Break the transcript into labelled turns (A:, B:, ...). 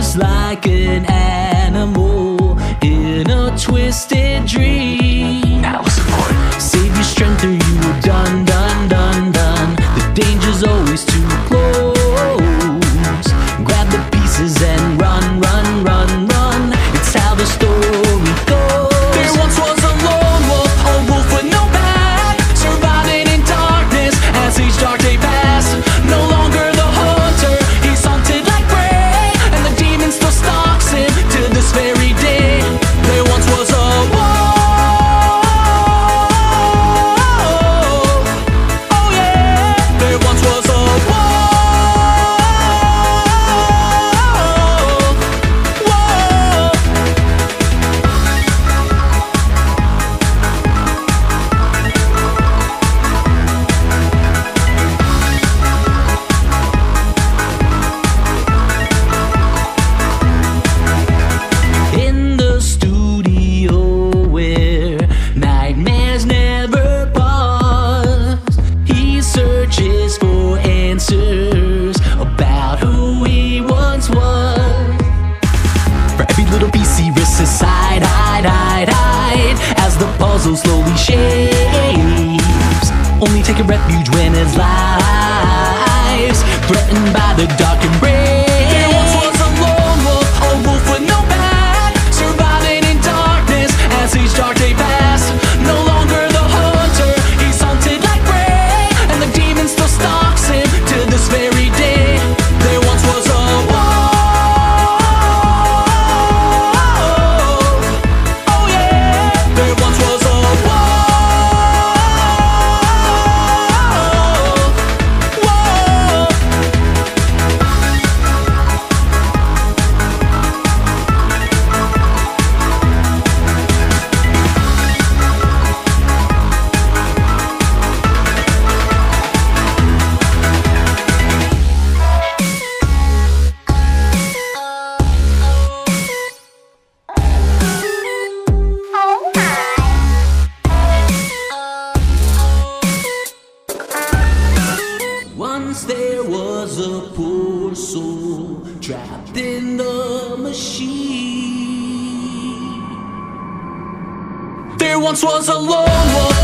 A: just like an animal in a twisted dream.
B: Now support.
A: Save your strength or you will done, done, done, done. The danger's always too close. Grab the pieces and run, run, run, run. It's how the story goes. There once was a lone wolf, a wolf with no pack, surviving in darkness as each dark day passed. No longer the hunter, he's hunted like prey, and the demon still stalks him to this very day. There once was a wolf, oh yeah. There once was a wolf, whoa. In the studio where nightmares never pause, he searches for answers about who he once was. For every little piece he risks his hide, hide, hide, hide, as the puzzle slowly shapes, only taking refuge when his life's threatened by the dark and brave. There once was a lone wolf, a wolf with no pack, surviving in darkness as each dark day passed. No longer the hunter, he's hunted like prey, and the demon still stalks him to this very day. There once was a wolf, oh yeah. There once was a wolf, whoa. Once there was a poor soul trapped in the machine. There once was a lone wolf,